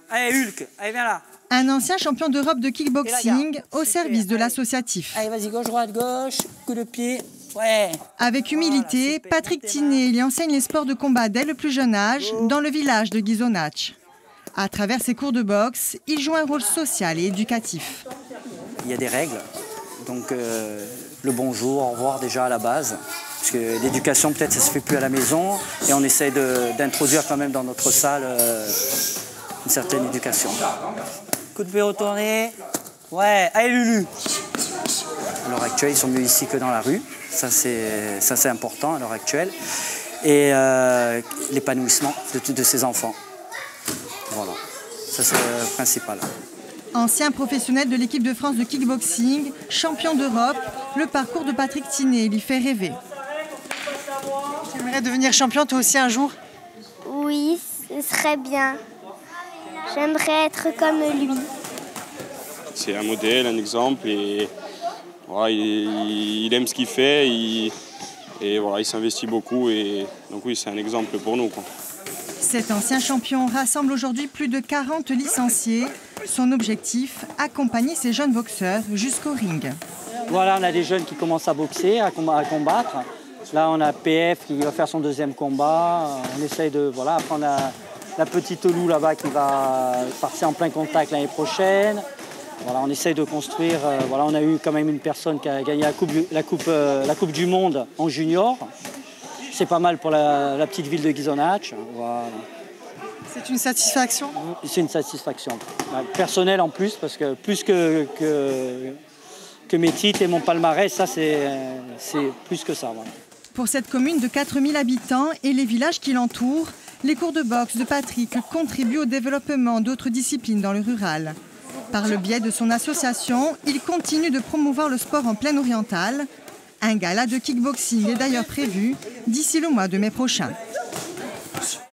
Allez, Hulk, allez, viens là. Un ancien champion d'Europe de kickboxing au service de l'associatif. Allez, vas-y, gauche, droite, gauche, coup de pied. Ouais. Avec humilité, Patrick Tiné lui enseigne les sports de combat dès le plus jeune âge dans le village de Ghisonaccia. À travers ses cours de boxe, il joue un rôle social et éducatif. Il y a des règles, donc le bonjour, au revoir déjà à la base. Parce que l'éducation, peut-être, ça ne se fait plus à la maison. Et on essaie d'introduire quand même dans notre salle une certaine éducation. Coup de pied retourné. Ouais, allez Lulu. À l'heure actuelle, ils sont mieux ici que dans la rue. Ça, c'est important à l'heure actuelle. Et l'épanouissement de ces enfants. Voilà, ça c'est le principal. Ancien professionnel de l'équipe de France de kickboxing, champion d'Europe, le parcours de Patrick Tiné lui fait rêver. Tu aimerais devenir champion toi aussi un jour? Oui, ce serait bien. J'aimerais être comme lui. C'est un modèle, un exemple, et voilà, il aime ce qu'il fait, et voilà, il s'investit beaucoup, et donc oui, c'est un exemple pour nous, quoi. Cet ancien champion rassemble aujourd'hui plus de 40 licenciés. Son objectif, accompagner ces jeunes boxeurs jusqu'au ring. Voilà, on a des jeunes qui commencent à boxer, à combattre. Là, on a PF qui va faire son deuxième combat. On essaye de... Voilà, après on a la petite Lou là-bas qui va partir en plein contact l'année prochaine. Voilà, on essaye de construire... voilà, on a eu quand même une personne qui a gagné la coupe du Monde en junior. C'est pas mal pour la petite ville de Ghisonaccia. Voilà. C'est une satisfaction? C'est une satisfaction. Personnelle en plus, parce que plus que mes titres et mon palmarès, ça c'est plus que ça. Voilà. Pour cette commune de 4000 habitants et les villages qui l'entourent, les cours de boxe de Patrick contribuent au développement d'autres disciplines dans le rural. Par le biais de son association, il continue de promouvoir le sport en plaine orientale. Un gala de kickboxing est d'ailleurs prévu d'ici le mois de mai prochain.